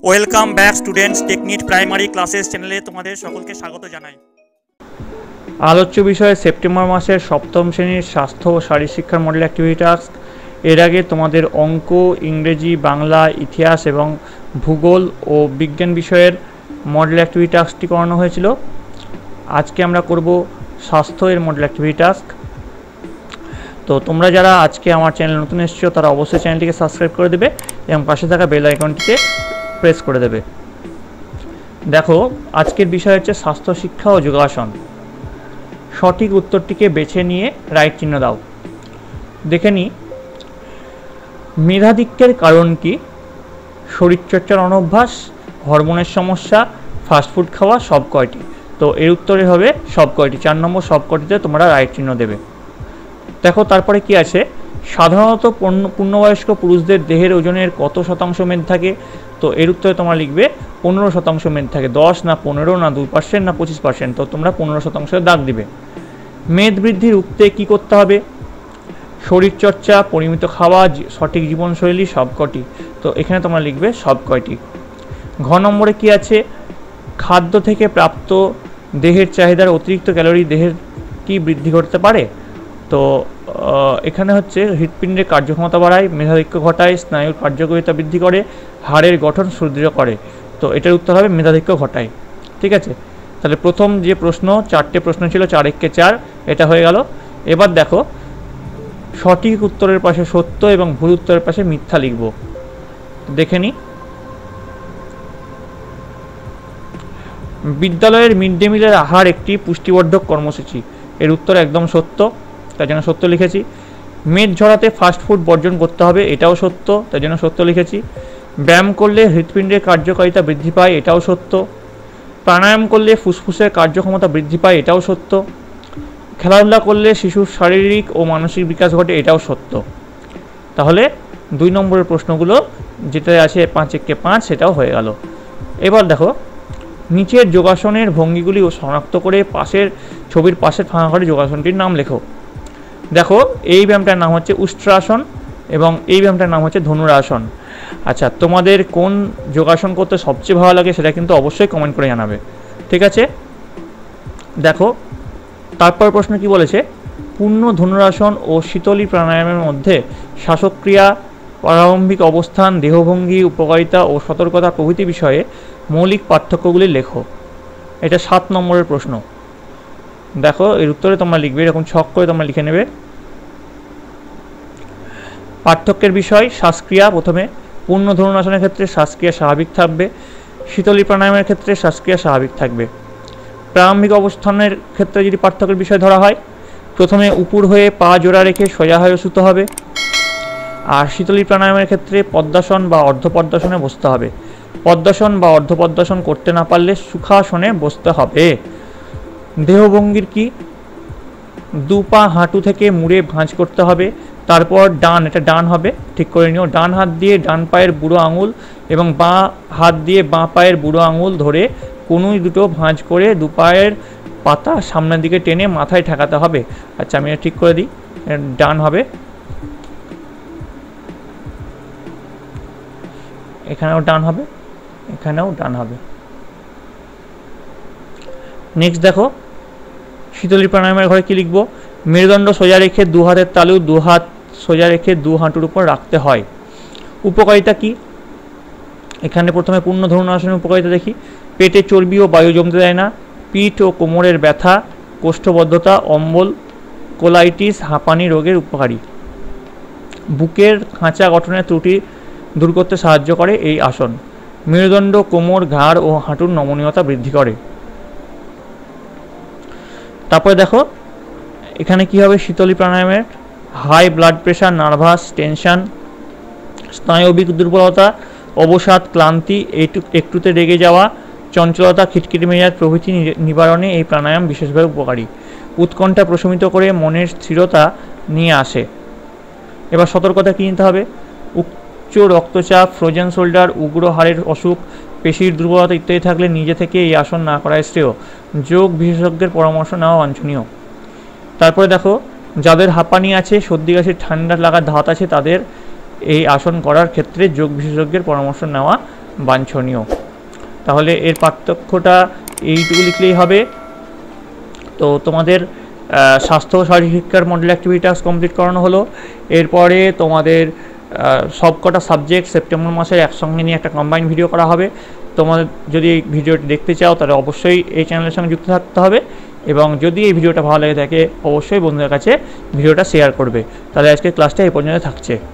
Welcome back students, technique primary classes চ্যানেলে তোমাদের সকলকে স্বাগত জানাই। আলোচ্য বিষয় সেপ্টেম্বর মাসের সপ্তম শ্রেণীর স্বাস্থ্য ও শারীরশিক্ষার মডেল অ্যাক্টিভিটি টাস্ক। এর আগে তোমাদের অঙ্ক, ইংরেজি, বাংলা, ইতিহাস এবং ভূগোল ও বিজ্ঞান বিষয়ের মডেল অ্যাক্টিভিটি টাস্কটি করানো হয়েছিল। আজকে আমরা করব স্বাস্থ্য এর মডেল অ্যাক্টিভিটি টাস্ক। তো তোমরা যারা আজকে আমার চ্যানেল নতুন এসেছো তারা অবশ্যই চ্যানেলটিকে সাবস্ক্রাইব করে দেবে এবং পাশে থাকা বেল আইকনটিতে প্রেস করে দেবে। দেখো, আজকের বিষয় হচ্ছে স্বাস্থ্য শিক্ষা ও যোগাসন। সঠিক উত্তরটিকে বেছে নিয়ে রাইট চিহ্ন দাও। দেখে নিই, মেধাধিক্যের কারণ কি? শরীরচর্চার অনভ্যাস, হরমোনের সমস্যা, ফাস্টফুড খাওয়া, সব কয়টি? তো এর উত্তরে হবে সব কয়টি। 4 নম্বর সব কয়টিতে তোমরা রাইট চিহ্ন দেবে। দেখো তারপরে কি আছে, সাধারণত পূর্ণবয়স্ক পুরুষদের দেহের ওজনের কত শতাংশ মেদ থাকে? তো এর উত্তরে তোমরা লিখবে 15% মেদ থাকে। 10 না 15 না 2% না 25%? তো তোমরা 15% দাগ দিবে। মেদ বৃদ্ধি রুখতে কী করতে হবে? শরীরচর্চা, পরিমিত খাওয়া, সঠিক জীবনশৈলী, সবকটি। তো এখানে তোমরা লিখবে সব কয়টি। ঘ নম্বরে কি আছে, খাদ্য থেকে প্রাপ্ত দেহের চাহিদার অতিরিক্ত ক্যালোরি দেহের কি বৃদ্ধি করতে পারে? তো এখানে হচ্ছে হৃৎপিণ্ডের কার্যক্ষমতা বাড়ায়, মেধাধিক্য ঘটায়, স্নায়ুর কার্যকারিতা বৃদ্ধি করে, হাড়ের গঠন সুদৃঢ় করে। তো এটার উত্তর হবে মেধাধিক্য ঘটায়। ঠিক আছে, তাহলে প্রথম যে প্রশ্ন, 4টে প্রশ্ন ছিল, 4 একে 4, এটা হয়ে গেল। এবার দেখো, সঠিক উত্তরের পাশে সত্য এবং ভুল উত্তরের পাশে মিথ্যা লিখব। দেখে নিই, বিদ্যালয়ের মিড ডে মিলের আহার একটি পুষ্টিবর্ধক কর্মসূচি। এর উত্তর একদম সত্য, তার জন্য সত্য লিখেছি। মেদ ঝরাতে ফাস্টফুড বর্জন করতে হবে, এটাও সত্য, তার জন্য সত্য লিখেছি। ব্যায়াম করলে হৃৎপিণ্ডের কার্যকারিতা বৃদ্ধি পায়, এটাও সত্য। প্রাণায়াম করলে ফুসফুসের কার্যক্ষমতা বৃদ্ধি পায়, এটাও সত্য। খেলাধুলা করলে শিশুর শারীরিক ও মানসিক বিকাশ ঘটে, এটাও সত্য। তাহলে 2 নম্বরের প্রশ্নগুলো যেটা আছে 5 একে 5, সেটাও হয়ে গেল। এবার দেখো, নিচের যোগাসনের ভঙ্গিগুলি শনাক্ত করে পাশের ছবির পাশের ফাঁকা করে যোগাসনটির নাম লেখো। দেখো, এই ব্যায়ামটার নাম হচ্ছে উষ্ট্রাসন এবং এই ব্যায়ামটার নাম হচ্ছে ধনুরাসন। আচ্ছা, তোমাদের কোন যোগাসন করতে সবচেয়ে ভালো লাগে সেটা কিন্তু অবশ্যই কমেন্ট করে জানাবে। ঠিক আছে, দেখো তারপর প্রশ্ন কি বলেছে, পূর্ণ ধনুরাসন ও শীতলী প্রাণায়ামের মধ্যে শ্বাসক্রিয়া, প্রারম্ভিক অবস্থান, দেহভঙ্গি, উপকারিতা ও সতর্কতা প্রভৃতি বিষয়ে মৌলিক পার্থক্যগুলি লেখো। এটা 7 নম্বরের প্রশ্ন। দেখো, এর উত্তরে তোমরা লিখবে এরকম ছক করে তোমরা লিখে নেবে। পার্থক্যের বিষয়, শ্বাসক্রিয়া প্রথমে, পূর্ণ ধনুরাসনের ক্ষেত্রে শ্বাসক্রিয়া স্বাভাবিক থাকবে, শীতলী প্রাণায়ামের ক্ষেত্রে শ্বাসক্রিয়া স্বাভাবিক থাকবে। প্রারম্ভিক অবস্থানের ক্ষেত্রে যদি পার্থক্যের বিষয় ধরা হয়, প্রথমে উপর হয়ে পা জোড়া রেখে সোজা হয়ে শুতে হবে। আর শীতলী প্রাণায়ামের ক্ষেত্রে পদ্মাসন বা অর্ধপদ্মাসনে বসতে হবে। পদ্মাসন বা অর্ধপদ্মাসন করতে না পারলে সুখাসনে বসতে হবে। দেহভঙ্গির কি, 2 পা হাঁটু থেকে মুড়ে ভাঁজ করতে হবে। তারপর ডান, এটা ডান হবে, ঠিক করে নিও। ডান হাত দিয়ে ডান পায়ের বুড়ো আঙুল এবং বাঁ হাত দিয়ে বাঁ পায়ের বুড়ো আঙুল ধরে কনুই দুটো ভাঁজ করে 2 পায়ের পাতা সামনের দিকে টেনে মাথায় ঠেকাতে হবে। আচ্ছা, আমি এটা ঠিক করে দিই, ডান হবে, এখানেও ডান হবে, এখানেও ডান হবে। নেক্সট দেখো, শীতলী প্রাণায়ামের ঘরে কি লিখবো, মেরুদণ্ড সোজা রেখে 2 হাতের তালু 2 হাত সোজা রেখে 2 হাঁটুর উপর রাখতে হয়। উপকারিতা কি, এখানে প্রথমে পূর্ণ ধনুরাসনের উপকারিতা দেখি। পেটে চর্বি ও বায়ু জমতে দেয় না, পিঠ ও কোমরের ব্যথা, কোষ্ঠবদ্ধতা, অম্বল, কোলাইটিস, হাঁপানি রোগের উপকারী। বুকের খাঁচা গঠনের ত্রুটি দূর করতে সাহায্য করে এই আসন। মেরুদণ্ড, কোমর, ঘাড় ও হাঁটুর নমনীয়তা বৃদ্ধি করে। তারপরে দেখো, এখানে কি হবে, শীতলী প্রাণায়ামের high blood pressure, nervous tension, স্নায়বিক দুর্বলতা, অবসাদ, ক্লান্তি, একটুতে রেগে যাওয়া, চঞ্চলতা, খিটখিটে মেজাজ প্রভৃতি নিবারণে এই প্রাণায়াম বিশেষভাবে উপকারী। উৎকণ্ঠা প্রশমিত করে মনের স্থিরতা নিয়ে আসে। এবার সতর্কতা কী নিতে হবে, উচ্চ রক্তচাপ, ফ্রোজেন শোল্ডার, উগ্র হাড়ের অসুখ, পেশির দুর্বলতা ইত্যাদি থাকলে নিজে থেকে এই আসন না করাই শ্রেয়। যোগ বিশেষজ্ঞের পরামর্শ নেওয়া বাঞ্ছনীয়। তারপরে দেখো, যাদের হাঁপানি আছে, সর্দি কাশি, ঠান্ডা লাগার ধাত আছে, তাদের এই আসন করার ক্ষেত্রে যোগ বিশেষজ্ঞের পরামর্শ নেওয়া বাঞ্ছনীয়। তাহলে এর পার্থক্যটা এইটুকু লিখলেই হবে। তো তোমাদের স্বাস্থ্য ও শারীরিক শিক্ষার মডেল অ্যাক্টিভিটি টাস্ক কমপ্লিট করানো হলো। এরপরে তোমাদের সবকটা সাবজেক্ট সেপ্টেম্বর মাসের একসঙ্গে নিয়ে একটা কম্বাইন ভিডিও করা হবে। তোমাদের যদি এই ভিডিওটি দেখতে চাও তাহলে অবশ্যই এই চ্যানেলের সঙ্গে যুক্ত থাকতে হবে, এবং যদি এই ভিডিওটা ভালো লেগে থাকে অবশ্যই বন্ধুদের কাছে ভিডিওটা শেয়ার করবে। তাহলে আজকে ক্লাসটা এই পর্যন্ত থাকছে।